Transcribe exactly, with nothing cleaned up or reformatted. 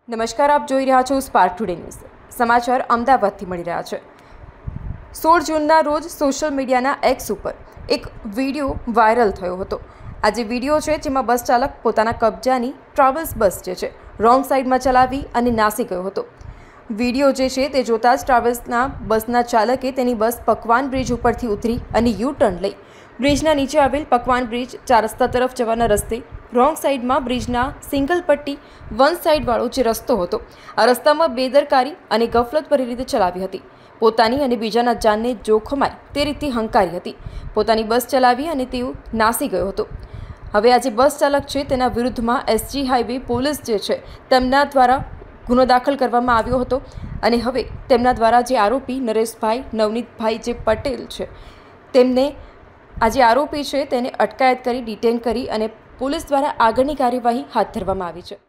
નમસ્કાર, આપ જોઈ રહ્યા છો સ્પાર્ક ટુડે ન્યૂઝ. સમાચાર અમદાવાદથી મળી રહ્યા છે. સોળ જૂનના રોજ સોશિયલ મીડિયાના એક્સ ઉપર એક વિડીયો વાયરલ થયો હતો. આ જે વિડીયો છે જેમાં બસ ચાલક પોતાના કબજાની ટ્રાવેલ્સ બસ જે છે રોંગ સાઈડમાં ચલાવી અને નાસી ગયો હતો. વિડીયો જે છે તે જોતાં જ ટ્રાવેલ્સના બસના ચાલકે તેની બસ પકવાન બ્રિજ ઉપરથી ઉતરી અને યુ ટર્ન લઈ બ્રિજના નીચે આવેલ પકવાન બ્રિજ ચાર રસ્તા તરફ જવાના રસ્તે રોંગ સાઈડમાં બ્રિજના સિંગલ પટ્ટી વન સાઈડવાળો જે રસ્તો હતો આ રસ્તામાં બેદરકારી અને ગફલતભરી રીતે ચલાવી હતી. પોતાની અને બીજાના જાનને જોખમાય તે રીતે હંકારી હતી. પોતાની બસ ચલાવી અને તેઓ નાસી ગયો હતો. હવે આ જે બસ ચાલક છે તેના વિરુદ્ધમાં એસજી હાઈવે પોલીસ જે છે તેમના દ્વારા ગુનો દાખલ કરવામાં આવ્યો હતો અને હવે તેમના દ્વારા જે આરોપી નરેશભાઈ નવનીતભાઈ જે પટેલ છે તેમને આ જે આરોપી છે તેને અટકાયત કરી ડિટેન કરી અને પોલીસ દ્વારા આગળની કાર્યવાહી હાથ ધરવામાં આવી છે.